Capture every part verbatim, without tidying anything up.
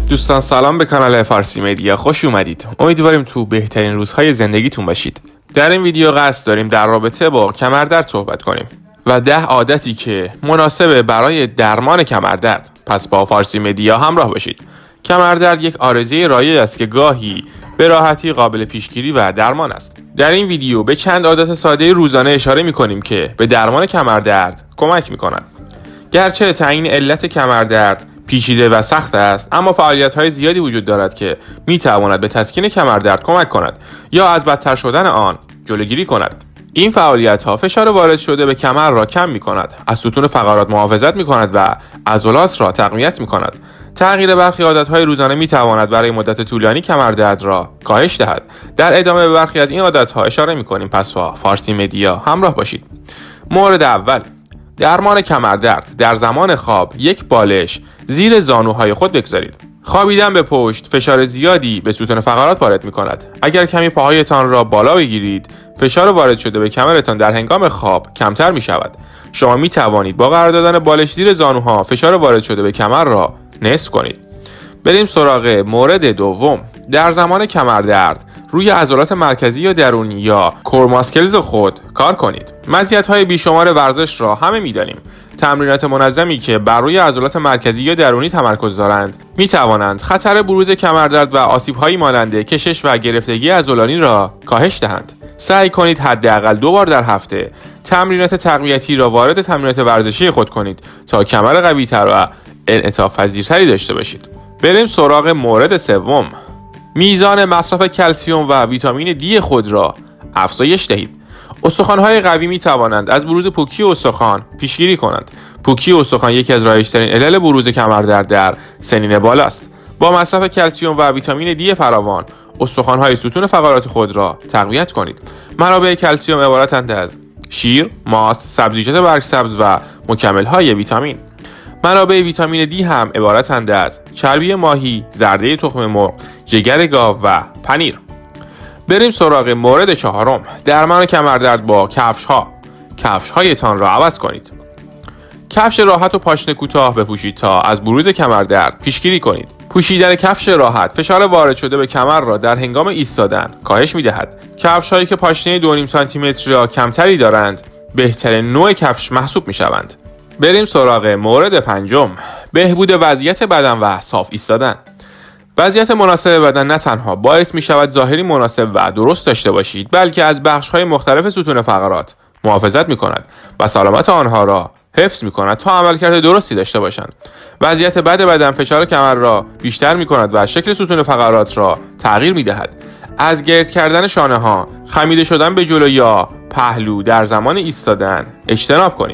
دوستان سلام به کانال فارسی مدیا، خوش اومدید. امیدواریم تو بهترین روزهای زندگیتون باشید. در این ویدیو قصد داریم در رابطه با کمردرد صحبت کنیم و ده عادتی که مناسبه برای درمان کمردرد. پس با فارسی مدیا همراه باشید. کمردرد یک عارضه رایج است که گاهی به راحتی قابل پیشگیری و درمان است. در این ویدیو به چند عادت ساده روزانه اشاره می‌کنیم که به درمان کمردرد کمک می‌کنند. گرچه تعیین علت کمردرد پیچیده و سخت است، اما فعالیت‌های زیادی وجود دارد که می‌تواند به تسکین کمردرد کمک کند یا از بدتر شدن آن جلوگیری کند. این فعالیت‌ها فشار وارد شده به کمر را کم می‌کند، از ستون فقرات محافظت می‌کند و عضلات را تقویت می‌کند. تغییر برخی عادت‌های روزانه می‌تواند برای مدت طولانی کمردرد را کاهش دهد. در ادامه به برخی از این عادت‌ها اشاره می‌کنیم، پس با فارسی مدیا همراه باشید. مورد اول، درمان کمردرد. در زمان خواب یک بالش زیر زانوهای خود بگذارید. خوابیدن به پشت فشار زیادی به ستون فقرات وارد می‌کند. اگر کمی پاهایتان را بالا بگیرید، فشار وارد شده به کمرتان در هنگام خواب کمتر می‌شود. شما می‌توانید با قرار دادن بالش زیر زانوها فشار وارد شده به کمر را نصف کنید. بریم سراغ مورد دوم. در زمان کمردرد روی عضلات مرکزی یا درونی یا کور ماسکلز خود کار کنید. مزیت‌های بیشمار ورزش را همه می‌دانیم. تمرینات منظمی که بر روی عضلات مرکزی یا درونی تمرکز دارند می‌توانند خطر بروز کمردرد و آسیب‌هایی مانند کشش و گرفتگی عضلانی را کاهش دهند. سعی کنید حداقل دو بار در هفته تمرینات تقویتی را وارد تمرینات ورزشی خود کنید تا کمر قوی‌تر و انعطاف پذیرتری داشته باشید. بریم سراغ مورد سوم. میزان مصرف کلسیم و ویتامین دی خود را افزایش دهید. استخوان‌های قوی می توانند از بروز پوکی استخوان پیشگیری کنند. پوکی استخوان یکی از رایج‌ترین علل بروز کمردرد در سنین بالا است. با مصرف کلسیم و ویتامین دی فراوان، استخوان‌های ستون فقرات خود را تقویت کنید. منابع کلسیم عبارتند از شیر، ماست، سبزیجات برگ‌سبز و مکمل‌های ویتامین. منابع ویتامین دی هم عبارتند از چربی ماهی، زرده تخم مرغ، جگر گاو و پنیر. بریم سراغ مورد چهارم. درمان کمردرد با کفش‌ها. کفش‌هایتان را عوض کنید. کفش راحت و پاشنه کوتاه بپوشید تا از بروز کمردرد پیشگیری کنید. پوشیدن کفش راحت فشار وارد شده به کمر را در هنگام ایستادن کاهش می‌دهد. کفش‌هایی که پاشنه دو و نیم سانتی متر یا کمتری دارند بهترین نوع کفش محسوب می‌شوند. بریم سراغ مورد پنجم. بهبود وضعیت بدن و صاف ایستادن. وضعیت مناسب بدن نه تنها باعث می شود ظاهری مناسب و درست داشته باشید، بلکه از بخش‌های مختلف ستون فقرات محافظت می کند و سلامت آنها را حفظ می کند تا عملکرد درستی داشته باشند. وضعیت بد بدن فشار کمر را بیشتر می کند و شکل ستون فقرات را تغییر می دهد. از گرد کردن شانه ها، خمیده شدن به جلو یا پهلو در زمان ایستادن اجتناب کنید.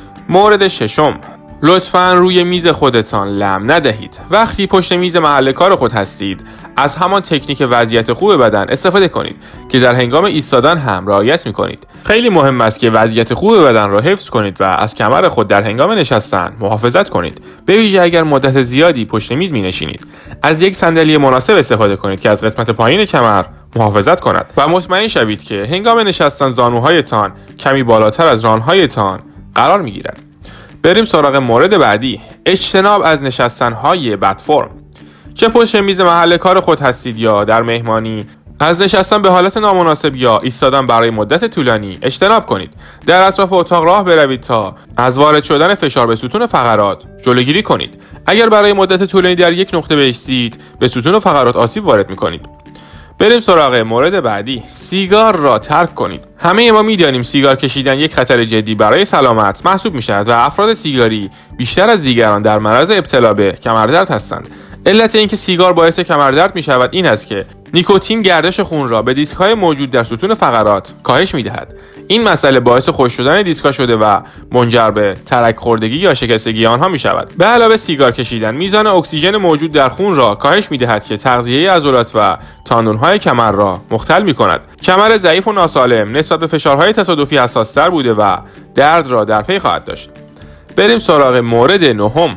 مورد ششم. لطفاً روی میز خودتان لم ندهید. وقتی پشت میز محل کار خود هستید، از همان تکنیک وضعیت خوب بدن استفاده کنید که در هنگام ایستادن هم رعایت می‌کنید. خیلی مهم است که وضعیت خوب بدن را حفظ کنید و از کمر خود در هنگام نشستن محافظت کنید. به ویژه اگر مدت زیادی پشت میز می‌نشینید، از یک صندلی مناسب استفاده کنید که از قسمت پایین کمر محافظت کند و مطمئن شوید که هنگام نشستن زانوهایتان کمی بالاتر از رانهایتان قرار می‌گیرد. بریم سراغ مورد بعدی. اجتناب از نشستن‌های بد فرم. چه پشت میز محل کار خود هستید یا در مهمانی، از نشستن به حالت نامناسب یا ایستادن برای مدت طولانی اجتناب کنید. در اطراف اتاق راه بروید تا از وارد شدن فشار به ستون فقرات جلوگیری کنید. اگر برای مدت طولانی در یک نقطه بایستید، به ستون فقرات آسیب وارد می‌کنید. بریم سراغ مورد بعدی. سیگار را ترک کنید. همه ما می‌دانیم سیگار کشیدن یک خطر جدی برای سلامت محسوب می‌شود و افراد سیگاری بیشتر از دیگران در معرض ابتلا به کمردرد هستند. علت اینکه سیگار باعث کمردرد می‌شود این است که نیکوتین گردش خون را به دیسک‌های موجود در ستون فقرات کاهش می‌دهد. این مسئله باعث خشک شدن دیسک‌ها شده و منجر به ترک خوردگی یا شکستگی آنها می‌شود. به علاوه سیگار کشیدن میزان اکسیژن موجود در خون را کاهش می‌دهد که تغذیه عضلات و تاندون‌های کمر را مختل می‌کند. کمر ضعیف و ناسالم نسبت به فشارهای تصادفی حساس‌تر بوده و درد را در پی خواهد داشت. بریم سراغ مورد نهم.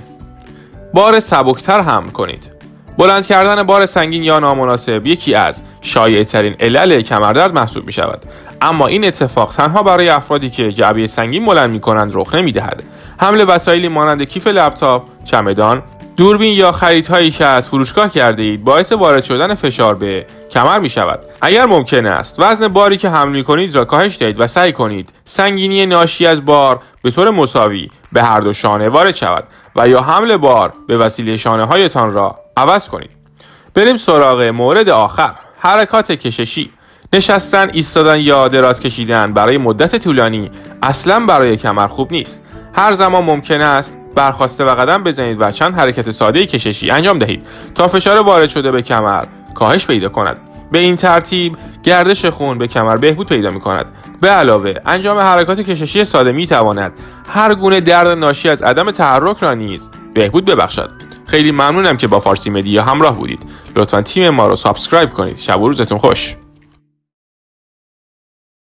بار سبکتر حمل کنید. بلند کردن بار سنگین یا نامناسب یکی از شایع‌ترین علل کمردرد محسوب می شود، اما این اتفاق تنها برای افرادی که جعبه سنگین بلند می کنند رخ نمی دهد. حمل وسایلی مانند کیف لپتاپ، چمدان، دوربین یا خریدهایی که از فروشگاه کرده اید باعث وارد شدن فشار به کمر می شود. اگر ممکن است وزن باری که حمل می کنید را کاهش دهید و سعی کنید سنگینی ناشی از بار به طور مساوی به هر دو شانه وارد شود و یا حمل بار به وسیله شانه هایتان را عوض کنید. بریم سراغ مورد آخر، حرکات کششی. نشستن، ایستادن یا دراز کشیدن برای مدت طولانی اصلا برای کمر خوب نیست. هر زمان ممکن است برخاسته و قدم بزنید و چند حرکت ساده کششی انجام دهید تا فشار وارد شده به کمر کاهش پیدا کند. به این ترتیب گردش خون به کمر بهبود پیدا می کند. به علاوه انجام حرکات کششی ساده می تواند هر گونه درد ناشی از عدم تحرک را نیز بهبود ببخشد. خیلی ممنونم که با فارسی مدیا همراه بودید. لطفاً تیم ما رو سابسکرایب کنید. شب و روزتون خوش.